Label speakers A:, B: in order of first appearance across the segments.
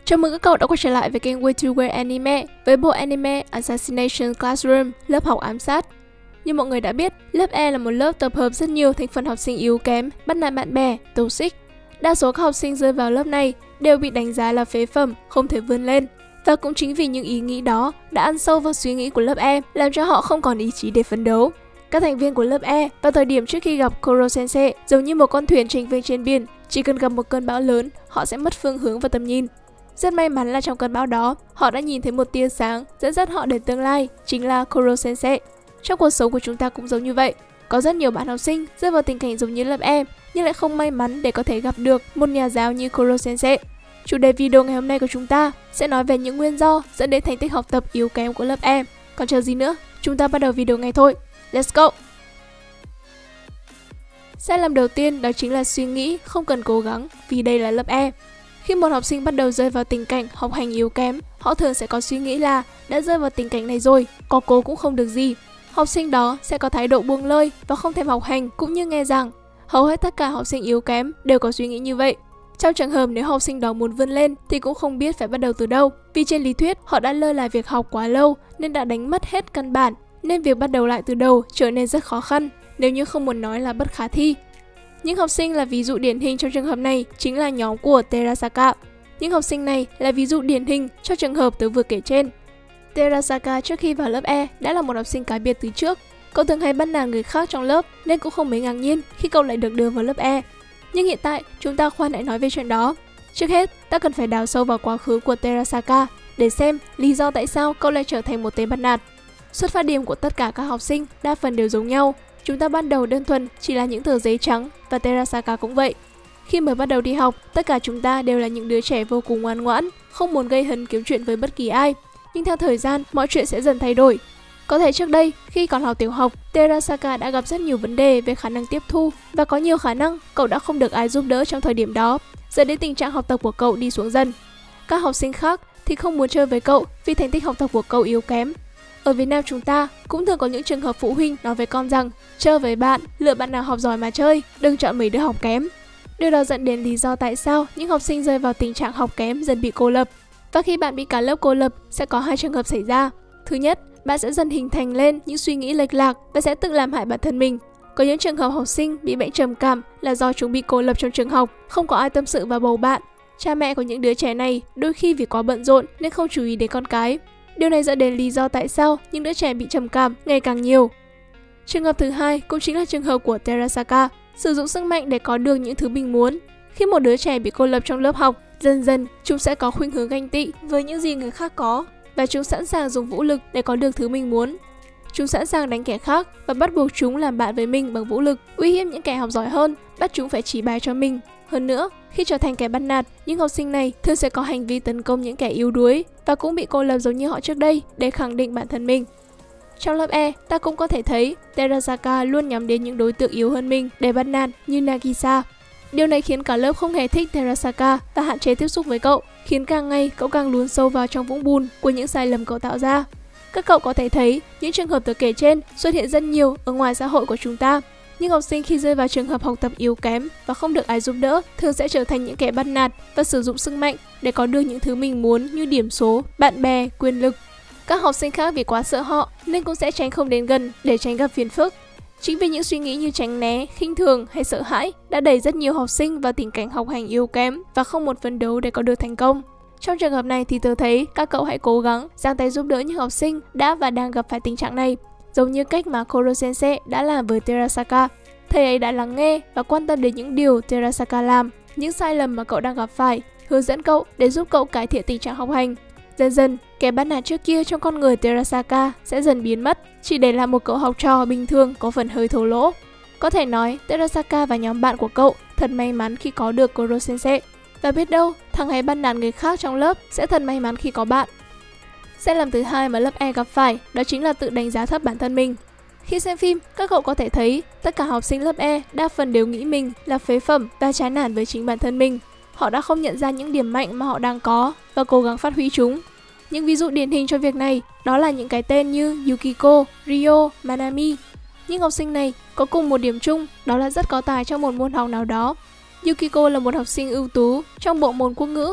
A: Chào mừng các cậu đã quay trở lại với kênh Way to Wear Anime với bộ anime Assassination Classroom, lớp học ám sát. Như mọi người đã biết, lớp E là một lớp tập hợp rất nhiều thành phần học sinh yếu kém, bắt nạt bạn bè, toxic. Đa số các học sinh rơi vào lớp này đều bị đánh giá là phế phẩm, không thể vươn lên. Và cũng chính vì những ý nghĩ đó đã ăn sâu vào suy nghĩ của lớp E, làm cho họ không còn ý chí để phấn đấu. Các thành viên của lớp E vào thời điểm trước khi gặp Koro Sensei giống như một con thuyền chênh vênh trên biển, chỉ cần gặp một cơn bão lớn, họ sẽ mất phương hướng và tầm nhìn. Rất may mắn là trong cơn bão đó, họ đã nhìn thấy một tia sáng dẫn dắt họ đến tương lai, chính là Koro Sensei. Trong cuộc sống của chúng ta cũng giống như vậy. Có rất nhiều bạn học sinh rơi vào tình cảnh giống như lớp E, nhưng lại không may mắn để có thể gặp được một nhà giáo như Koro Sensei. Chủ đề video ngày hôm nay của chúng ta sẽ nói về những nguyên do dẫn đến thành tích học tập yếu kém của lớp E. Còn chờ gì nữa, chúng ta bắt đầu video ngay thôi. Let's go! Sai lầm đầu tiên đó chính là suy nghĩ không cần cố gắng vì đây là lớp E. Khi một học sinh bắt đầu rơi vào tình cảnh học hành yếu kém, họ thường sẽ có suy nghĩ là đã rơi vào tình cảnh này rồi, có cố cũng không được gì. Học sinh đó sẽ có thái độ buông lơi và không thèm học hành cũng như nghe giảng. Hầu hết tất cả học sinh yếu kém đều có suy nghĩ như vậy. Trong trường hợp nếu học sinh đó muốn vươn lên thì cũng không biết phải bắt đầu từ đâu. Vì trên lý thuyết họ đã lơ là việc học quá lâu nên đã đánh mất hết căn bản, nên việc bắt đầu lại từ đầu trở nên rất khó khăn, nếu như không muốn nói là bất khả thi. Những học sinh là ví dụ điển hình trong trường hợp này chính là nhóm của Terasaka. Những học sinh này là ví dụ điển hình cho trường hợp tớ vừa kể trên. Terasaka trước khi vào lớp E đã là một học sinh cá biệt từ trước. Cậu thường hay bắt nạt người khác trong lớp nên cũng không mấy ngạc nhiên khi cậu lại được đưa vào lớp E. Nhưng hiện tại chúng ta khoan hãy nói về chuyện đó. Trước hết, ta cần phải đào sâu vào quá khứ của Terasaka để xem lý do tại sao cậu lại trở thành một tên bắt nạt. Xuất phát điểm của tất cả các học sinh đa phần đều giống nhau. Chúng ta ban đầu đơn thuần chỉ là những tờ giấy trắng và Terasaka cũng vậy. Khi mới bắt đầu đi học, tất cả chúng ta đều là những đứa trẻ vô cùng ngoan ngoãn, không muốn gây hấn kiếm chuyện với bất kỳ ai. Nhưng theo thời gian, mọi chuyện sẽ dần thay đổi. Có thể trước đây, khi còn học tiểu học, Terasaka đã gặp rất nhiều vấn đề về khả năng tiếp thu và có nhiều khả năng cậu đã không được ai giúp đỡ trong thời điểm đó, dẫn đến tình trạng học tập của cậu đi xuống dần. Các học sinh khác thì không muốn chơi với cậu vì thành tích học tập của cậu yếu kém. Ở Việt Nam chúng ta cũng thường có những trường hợp phụ huynh nói với con rằng chơi với bạn, lựa bạn nào học giỏi mà chơi, đừng chọn mấy đứa học kém. Điều đó dẫn đến lý do tại sao những học sinh rơi vào tình trạng học kém dần bị cô lập. Và khi bạn bị cả lớp cô lập sẽ có hai trường hợp xảy ra. Thứ nhất, bạn sẽ dần hình thành lên những suy nghĩ lệch lạc và sẽ tự làm hại bản thân mình. Có những trường hợp học sinh bị bệnh trầm cảm là do chúng bị cô lập trong trường học, không có ai tâm sự và bầu bạn. Cha mẹ của những đứa trẻ này đôi khi vì quá bận rộn nên không chú ý đến con cái. Điều này dẫn đến lý do tại sao những đứa trẻ bị trầm cảm ngày càng nhiều. Trường hợp thứ hai cũng chính là trường hợp của Terasaka, sử dụng sức mạnh để có được những thứ mình muốn. Khi một đứa trẻ bị cô lập trong lớp học, dần dần chúng sẽ có khuynh hướng ganh tị với những gì người khác có và chúng sẵn sàng dùng vũ lực để có được thứ mình muốn. Chúng sẵn sàng đánh kẻ khác và bắt buộc chúng làm bạn với mình bằng vũ lực, uy hiếp những kẻ học giỏi hơn, bắt chúng phải chỉ bài cho mình. Hơn nữa, khi trở thành kẻ bắt nạt, những học sinh này thường sẽ có hành vi tấn công những kẻ yếu đuối và cũng bị cô lập giống như họ trước đây để khẳng định bản thân mình. Trong lớp E, ta cũng có thể thấy Terasaka luôn nhắm đến những đối tượng yếu hơn mình để bắt nạt như Nagisa. Điều này khiến cả lớp không hề thích Terasaka và hạn chế tiếp xúc với cậu, khiến càng ngày cậu càng lún sâu vào trong vũng bùn của những sai lầm cậu tạo ra. Các cậu có thể thấy những trường hợp tớ kể trên xuất hiện rất nhiều ở ngoài xã hội của chúng ta. Nhưng học sinh khi rơi vào trường hợp học tập yếu kém và không được ai giúp đỡ thường sẽ trở thành những kẻ bắt nạt và sử dụng sức mạnh để có được những thứ mình muốn như điểm số, bạn bè, quyền lực. Các học sinh khác vì quá sợ họ nên cũng sẽ tránh không đến gần để tránh gặp phiền phức. Chính vì những suy nghĩ như tránh né, khinh thường hay sợ hãi đã đẩy rất nhiều học sinh vào tình cảnh học hành yếu kém và không một phấn đấu để có được thành công. Trong trường hợp này thì tớ thấy các cậu hãy cố gắng giang tay giúp đỡ những học sinh đã và đang gặp phải tình trạng này, giống như cách mà Koro Sensei đã làm với Terasaka. Thầy ấy đã lắng nghe và quan tâm đến những điều Terasaka làm, những sai lầm mà cậu đang gặp phải, hướng dẫn cậu để giúp cậu cải thiện tình trạng học hành. Dần dần, kẻ bắt nạt trước kia trong con người Terasaka sẽ dần biến mất, chỉ để là một cậu học trò bình thường có phần hơi thô lỗ. Có thể nói, Terasaka và nhóm bạn của cậu thật may mắn khi có được Koro Sensei. Và biết đâu, thằng hay bắt nạt người khác trong lớp sẽ thật may mắn khi có bạn. Sai lầm thứ hai mà lớp E gặp phải đó chính là tự đánh giá thấp bản thân mình. Khi xem phim, các cậu có thể thấy tất cả học sinh lớp E đa phần đều nghĩ mình là phế phẩm và chán nản với chính bản thân mình. Họ đã không nhận ra những điểm mạnh mà họ đang có và cố gắng phát huy chúng. Những ví dụ điển hình cho việc này đó là những cái tên như Yukiko, Ryo, Manami. Những học sinh này có cùng một điểm chung, đó là rất có tài trong một môn học nào đó. Yukiko là một học sinh ưu tú trong bộ môn quốc ngữ.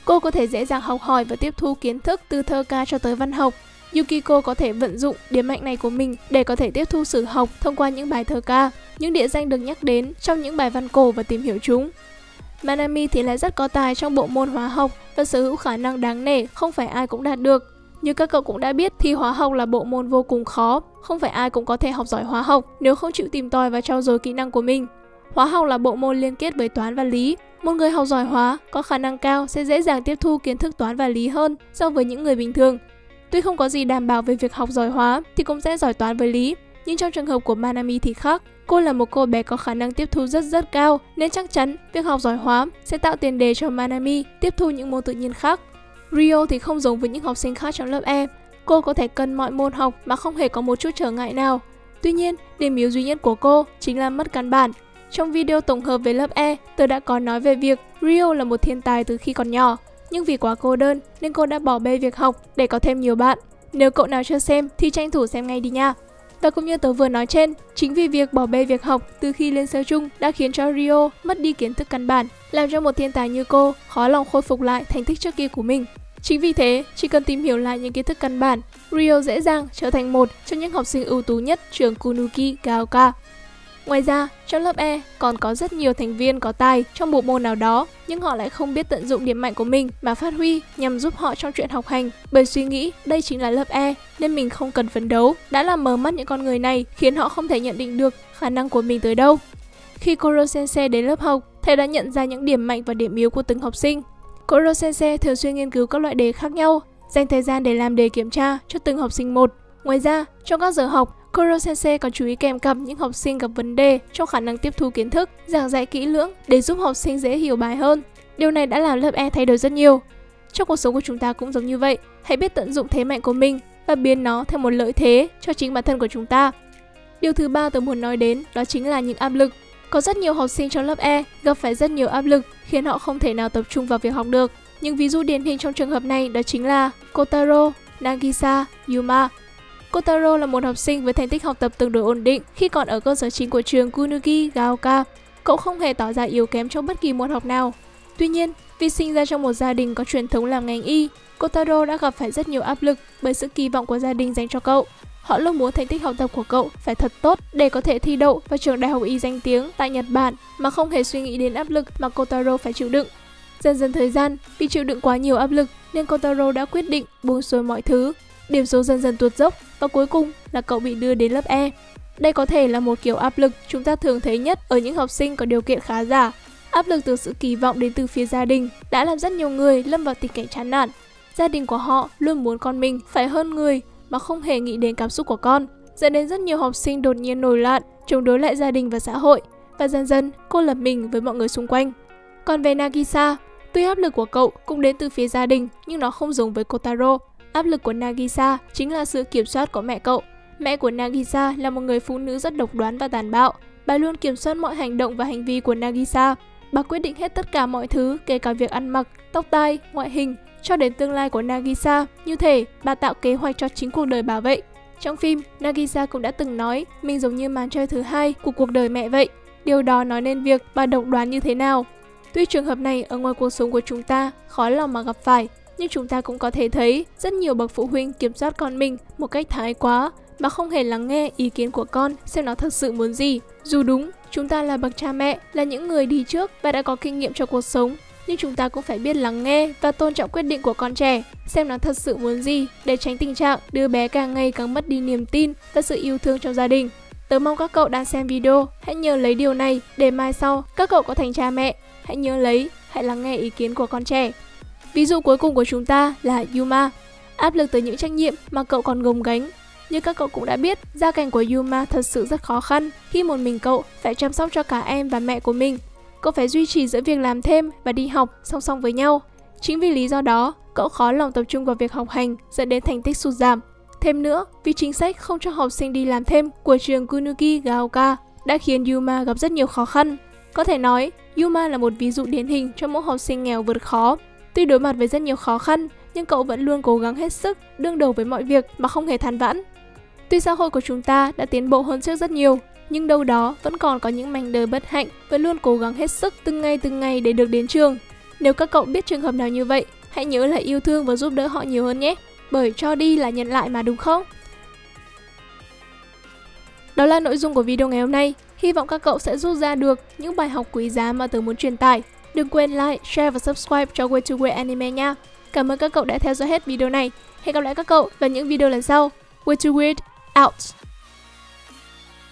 A: Cô có thể dễ dàng học hỏi và tiếp thu kiến thức từ thơ ca cho tới văn học. Yukiko có thể vận dụng điểm mạnh này của mình để có thể tiếp thu sử học thông qua những bài thơ ca, những địa danh được nhắc đến trong những bài văn cổ và tìm hiểu chúng. Manami thì lại rất có tài trong bộ môn hóa học và sở hữu khả năng đáng nể không phải ai cũng đạt được. Như các cậu cũng đã biết thì hóa học là bộ môn vô cùng khó, không phải ai cũng có thể học giỏi hóa học nếu không chịu tìm tòi và trau dồi kỹ năng của mình. Hóa học là bộ môn liên kết với toán và lý. Một người học giỏi hóa có khả năng cao sẽ dễ dàng tiếp thu kiến thức toán và lý hơn so với những người bình thường. Tuy không có gì đảm bảo về việc học giỏi hóa thì cũng sẽ giỏi toán với lý, nhưng trong trường hợp của Manami thì khác. Cô là một cô bé có khả năng tiếp thu rất cao nên chắc chắn việc học giỏi hóa sẽ tạo tiền đề cho Manami tiếp thu những môn tự nhiên khác. Rio thì không giống với những học sinh khác trong lớp E. Cô có thể cân mọi môn học mà không hề có một chút trở ngại nào. Tuy nhiên, điểm yếu duy nhất của cô chính là mất căn bản. Trong video tổng hợp về lớp E, tôi đã có nói về việc Rio là một thiên tài từ khi còn nhỏ, nhưng vì quá cô đơn nên cô đã bỏ bê việc học để có thêm nhiều bạn. Nếu cậu nào chưa xem thì tranh thủ xem ngay đi nha. Và cũng như tớ vừa nói trên, chính vì việc bỏ bê việc học từ khi lên sơ chung đã khiến cho Rio mất đi kiến thức căn bản, làm cho một thiên tài như cô khó lòng khôi phục lại thành tích trước kia của mình. Chính vì thế, chỉ cần tìm hiểu lại những kiến thức căn bản, Rio dễ dàng trở thành một trong những học sinh ưu tú nhất trường Kunuki Gaoka. Ngoài ra, trong lớp E còn có rất nhiều thành viên có tài trong bộ môn nào đó, nhưng họ lại không biết tận dụng điểm mạnh của mình mà phát huy nhằm giúp họ trong chuyện học hành, bởi suy nghĩ đây chính là lớp E nên mình không cần phấn đấu, đã làm mờ mắt những con người này khiến họ không thể nhận định được khả năng của mình tới đâu. Khi Koro Sensei đến lớp học, thầy đã nhận ra những điểm mạnh và điểm yếu của từng học sinh. Koro Sensei thường xuyên nghiên cứu các loại đề khác nhau, dành thời gian để làm đề kiểm tra cho từng học sinh một. Ngoài ra, trong các giờ học, Koro Sensei còn chú ý kèm cặp những học sinh gặp vấn đề trong khả năng tiếp thu kiến thức, giảng dạy kỹ lưỡng để giúp học sinh dễ hiểu bài hơn. Điều này đã làm lớp E thay đổi rất nhiều. Trong cuộc sống của chúng ta cũng giống như vậy, hãy biết tận dụng thế mạnh của mình và biến nó thành một lợi thế cho chính bản thân của chúng ta. Điều thứ ba tôi muốn nói đến đó chính là những áp lực. Có rất nhiều học sinh trong lớp E gặp phải rất nhiều áp lực khiến họ không thể nào tập trung vào việc học được. Nhưng ví dụ điển hình trong trường hợp này đó chính là Kotaro, Nagisa, Yuma. Kotaro là một học sinh với thành tích học tập tương đối ổn định khi còn ở cơ sở chính của trường Kunuki Gaoka. Cậu không hề tỏ ra yếu kém trong bất kỳ môn học nào. Tuy nhiên, vì sinh ra trong một gia đình có truyền thống làm ngành y, Kotaro đã gặp phải rất nhiều áp lực bởi sự kỳ vọng của gia đình dành cho cậu. Họ luôn muốn thành tích học tập của cậu phải thật tốt để có thể thi đậu vào trường đại học y danh tiếng tại Nhật Bản mà không hề suy nghĩ đến áp lực mà Kotaro phải chịu đựng. Dần dần thời gian, vì chịu đựng quá nhiều áp lực nên Kotaro đã quyết định buông xuôi mọi thứ. Điểm số dần dần tuột dốc và cuối cùng là cậu bị đưa đến lớp E. Đây có thể là một kiểu áp lực chúng ta thường thấy nhất ở những học sinh có điều kiện khá giả. Áp lực từ sự kỳ vọng đến từ phía gia đình đã làm rất nhiều người lâm vào tình cảnh chán nản. Gia đình của họ luôn muốn con mình phải hơn người mà không hề nghĩ đến cảm xúc của con, dẫn đến rất nhiều học sinh đột nhiên nổi loạn, chống đối lại gia đình và xã hội, và dần dần cô lập mình với mọi người xung quanh. Còn về Nagisa, tuy áp lực của cậu cũng đến từ phía gia đình nhưng nó không giống với Kotaro. Áp lực của Nagisa chính là sự kiểm soát của mẹ cậu. Mẹ của Nagisa là một người phụ nữ rất độc đoán và tàn bạo. Bà luôn kiểm soát mọi hành động và hành vi của Nagisa. Bà quyết định hết tất cả mọi thứ, kể cả việc ăn mặc, tóc tai, ngoại hình, cho đến tương lai của Nagisa. Như thể bà tạo kế hoạch cho chính cuộc đời bà vậy. Trong phim, Nagisa cũng đã từng nói mình giống như màn chơi thứ hai của cuộc đời mẹ vậy. Điều đó nói nên việc bà độc đoán như thế nào. Tuy trường hợp này ở ngoài cuộc sống của chúng ta khó lòng mà gặp phải, nhưng chúng ta cũng có thể thấy rất nhiều bậc phụ huynh kiểm soát con mình một cách thái quá mà không hề lắng nghe ý kiến của con xem nó thật sự muốn gì. Dù đúng, chúng ta là bậc cha mẹ, là những người đi trước và đã có kinh nghiệm cho cuộc sống, nhưng chúng ta cũng phải biết lắng nghe và tôn trọng quyết định của con trẻ, xem nó thật sự muốn gì để tránh tình trạng đứa bé càng ngày càng mất đi niềm tin và sự yêu thương trong gia đình. Tớ mong các cậu đang xem video hãy nhớ lấy điều này để mai sau các cậu có thành cha mẹ. Hãy nhớ lấy, hãy lắng nghe ý kiến của con trẻ. Ví dụ cuối cùng của chúng ta là Yuma. Áp lực từ những trách nhiệm mà cậu còn gồng gánh. Như các cậu cũng đã biết, gia cảnh của Yuma thật sự rất khó khăn khi một mình cậu phải chăm sóc cho cả em và mẹ của mình. Cậu phải duy trì giữa việc làm thêm và đi học song song với nhau. Chính vì lý do đó, cậu khó lòng tập trung vào việc học hành dẫn đến thành tích sụt giảm. Thêm nữa, vì chính sách không cho học sinh đi làm thêm của trường Kunuki Gaoka đã khiến Yuma gặp rất nhiều khó khăn. Có thể nói, Yuma là một ví dụ điển hình cho mỗi học sinh nghèo vượt khó. Tuy đối mặt với rất nhiều khó khăn, nhưng cậu vẫn luôn cố gắng hết sức, đương đầu với mọi việc mà không hề than vãn. Tuy xã hội của chúng ta đã tiến bộ hơn trước rất nhiều, nhưng đâu đó vẫn còn có những mảnh đời bất hạnh vẫn luôn cố gắng hết sức từng ngày để được đến trường. Nếu các cậu biết trường hợp nào như vậy, hãy nhớ là yêu thương và giúp đỡ họ nhiều hơn nhé. Bởi cho đi là nhận lại mà, đúng không? Đó là nội dung của video ngày hôm nay. Hy vọng các cậu sẽ rút ra được những bài học quý giá mà tớ muốn truyền tải. Đừng quên like, share và subscribe cho Way to Weird Anime nha. Cảm ơn các cậu đã theo dõi hết video này. Hẹn gặp lại các cậu vào những video lần sau. Way to Weird out!